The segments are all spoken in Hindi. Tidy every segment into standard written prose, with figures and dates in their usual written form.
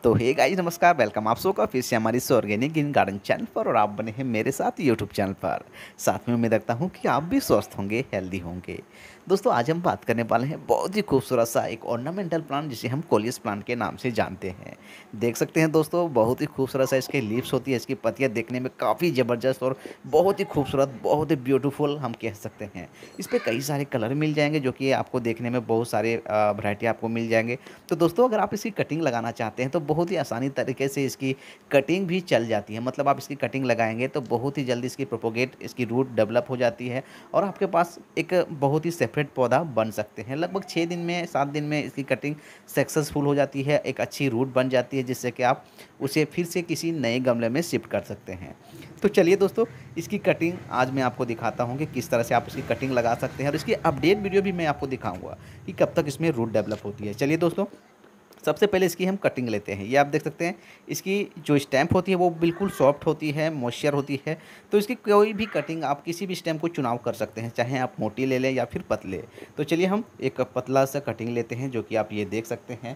तो हे गाइस नमस्कार, वेलकम आप सबका फिर से हमारी इस ऑर्गेनिक ग्रीन गार्डन चैनल पर। और आप बने हैं मेरे साथ यूट्यूब चैनल पर। साथ में उम्मीद रखता हूं कि आप भी स्वस्थ होंगे, हेल्दी होंगे। दोस्तों आज हम बात करने वाले हैं बहुत ही खूबसूरत सा एक ऑर्नामेंटल प्लांट जिसे हम कोलियस प्लांट के नाम से जानते हैं। देख सकते हैं दोस्तों, बहुत ही खूबसूरत सा इसके लीव्स होती है। इसकी पत्तियाँ देखने में काफ़ी ज़बरदस्त और बहुत ही खूबसूरत, बहुत ही ब्यूटीफुल हम कह सकते हैं। इस पर कई सारे कलर मिल जाएंगे जो कि आपको देखने में बहुत सारे वैरायटी आपको मिल जाएंगे। तो दोस्तों अगर आप इसकी कटिंग लगाना चाहते हैं तो बहुत ही आसानी तरीके से इसकी कटिंग भी चल जाती है। मतलब आप इसकी कटिंग लगाएंगे तो बहुत ही जल्दी इसकी प्रोपोगेट, इसकी रूट डेवलप हो जाती है और आपके पास एक बहुत ही सेपरेट पौधा बन सकते हैं। लगभग 6 दिन में, 7 दिन में इसकी कटिंग सक्सेसफुल हो जाती है, एक अच्छी रूट बन जाती है जिससे कि आप उसे फिर से किसी नए गमले में शिफ्ट कर सकते हैं। तो चलिए दोस्तों, इसकी कटिंग आज मैं आपको दिखाता हूँ कि किस तरह से आप इसकी कटिंग लगा सकते हैं और इसकी अपडेट वीडियो भी मैं आपको दिखाऊंगा कि कब तक इसमें रूट डेवलप होती है। चलिए दोस्तों, सबसे पहले इसकी हम कटिंग लेते हैं। ये आप देख सकते हैं, इसकी जो स्टैम्प होती है वो बिल्कुल सॉफ्ट होती है, मॉइस्चर होती है। तो इसकी कोई भी कटिंग आप किसी भी स्टैम्प को चुनाव कर सकते हैं, चाहे आप मोटी ले लें या फिर पतले। तो चलिए हम एक पतला सा कटिंग लेते हैं जो कि आप ये देख सकते हैं।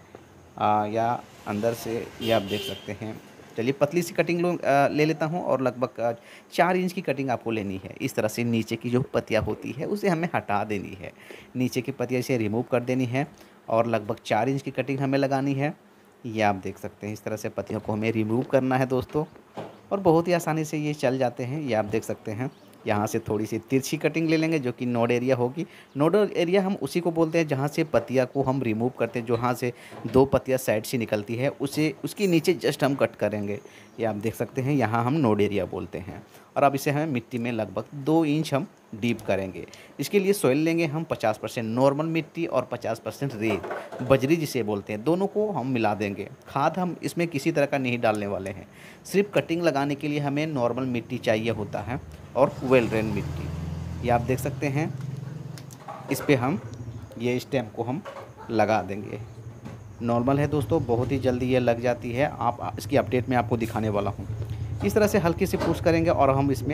या अंदर से ये आप देख सकते हैं। चलिए पतली सी कटिंग ले लेता हूँ और लगभग 4 इंच की कटिंग आपको लेनी है। इस तरह से नीचे की जो पत्तियाँ होती है उसे हमें हटा देनी है, नीचे की पत्तियाँ इसे रिमूव कर देनी है और लगभग 4 इंच की कटिंग हमें लगानी है। ये आप देख सकते हैं, इस तरह से पत्तियों को हमें रिमूव करना है दोस्तों, और बहुत ही आसानी से ये चल जाते हैं। ये आप देख सकते हैं। यहाँ से थोड़ी सी तिरछी कटिंग ले लेंगे जो कि नोड एरिया होगी। नोड एरिया हम उसी को बोलते हैं जहाँ से पत्तियाँ को हम रिमूव करते हैं, जहाँ से 2 पत्तियाँ साइड से निकलती है उसे उसके नीचे जस्ट हम कट करेंगे। ये आप देख सकते हैं, यहाँ हम नोड एरिया बोलते हैं। और अब इसे हमें मिट्टी में लगभग 2 इंच हम डीप करेंगे। इसके लिए सॉइल लेंगे हम 50% नॉर्मल मिट्टी और 50% रेत, बजरी जिसे बोलते हैं, दोनों को हम मिला देंगे। खाद हम इसमें किसी तरह का नहीं डालने वाले हैं। सिर्फ कटिंग लगाने के लिए हमें नॉर्मल मिट्टी चाहिए होता है और वेल ड्रेन मिट्टी। ये आप देख सकते हैं। इस पे हम ये स्टेम को हम लगा देंगे। नॉर्मल है दोस्तों, बहुत ही जल्दी ये लग जाती है। आप इसकी अपडेट में आपको दिखाने वाला हूँ। इस तरह से हल्की से पुश करेंगे और हम इसमें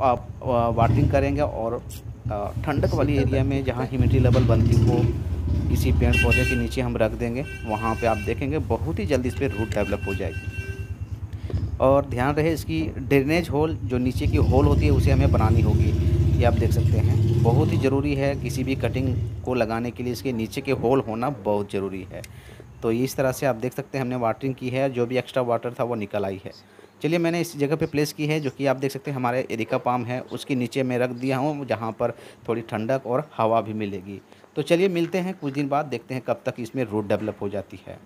वाटरिंग करेंगे और ठंडक वाली एरिया में जहाँ ह्यूमिडिटी लेवल बनती हो, किसी पेड़ पौधे के नीचे हम रख देंगे। वहाँ पे आप देखेंगे बहुत ही जल्दी इस पर रूट डेवलप हो जाएगी। और ध्यान रहे, इसकी ड्रेनेज होल जो नीचे की होल होती है उसे हमें बनानी होगी। ये आप देख सकते हैं, बहुत ही ज़रूरी है किसी भी कटिंग को लगाने के लिए इसके नीचे के होल होना बहुत ज़रूरी है। तो इस तरह से आप देख सकते हैं हमने वाटरिंग की है, जो भी एक्स्ट्रा वाटर था वो निकल आई है। चलिए मैंने इस जगह पे प्लेस की है जो कि आप देख सकते हैं हमारे एरिका पाम है, उसके नीचे मैं रख दिया हूँ जहाँ पर थोड़ी ठंडक और हवा भी मिलेगी। तो चलिए मिलते हैं कुछ दिन बाद, देखते हैं कब तक इसमें रूट डेवलप हो जाती है।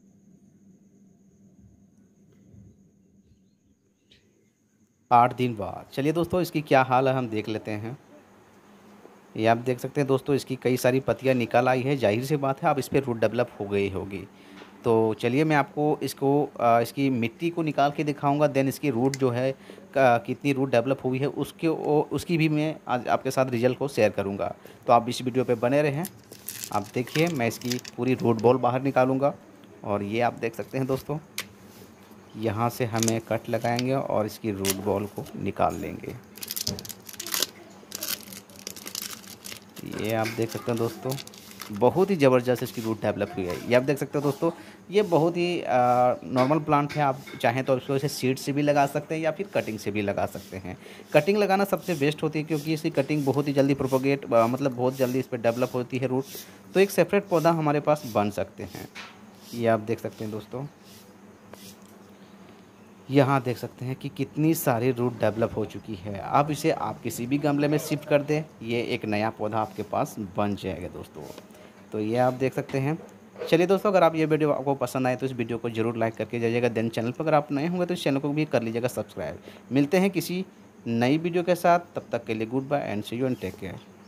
8 दिन बाद चलिए दोस्तों, इसकी क्या हाल है हम देख लेते हैं। ये आप देख सकते हैं दोस्तों, इसकी कई सारी पत्तियां निकल आई है। जाहिर सी बात है अब इस पर रूट डेवलप हो गई होगी। तो चलिए मैं आपको इसकी मिट्टी को निकाल के दिखाऊंगा। देन इसकी रूट जो है कितनी रूट डेवलप हुई है उसकी भी मैं आज आपके साथ रिजल्ट को शेयर करूंगा। तो आप इस वीडियो पे बने रहें। आप देखिए, मैं इसकी पूरी रूट बॉल बाहर निकालूंगा। और ये आप देख सकते हैं दोस्तों, यहाँ से हमें कट लगाएंगे और इसकी रूट बॉल को निकाल लेंगे। ये आप देख सकते हैं दोस्तों, बहुत ही ज़बरदस्त इसकी रूट डेवलप हुई है। ये आप देख सकते हो दोस्तों, ये बहुत ही नॉर्मल प्लांट है। आप चाहें तो इसको ऐसे सीड से भी लगा सकते हैं या फिर कटिंग से भी लगा सकते हैं। कटिंग लगाना सबसे बेस्ट होती है क्योंकि इसकी कटिंग बहुत ही जल्दी प्रोपोगेट मतलब बहुत जल्दी इस पर डेवलप होती है रूट। तो एक सेपरेट पौधा हमारे पास बन सकते हैं। ये आप देख सकते हैं दोस्तों, यहाँ देख सकते हैं कि कितनी सारी रूट डेवलप हो चुकी है। अब इसे आप किसी भी गमले में शिफ्ट कर दें, ये एक नया पौधा आपके पास बन जाएगा दोस्तों। तो ये आप देख सकते हैं। चलिए दोस्तों, अगर आप ये वीडियो आपको पसंद आए तो इस वीडियो को जरूर लाइक करके जाइएगा। देन चैनल पर अगर आप नए होंगे तो इस चैनल को भी कर लीजिएगा सब्सक्राइब। मिलते हैं किसी नई वीडियो के साथ, तब तक के लिए good bye and see you and take care.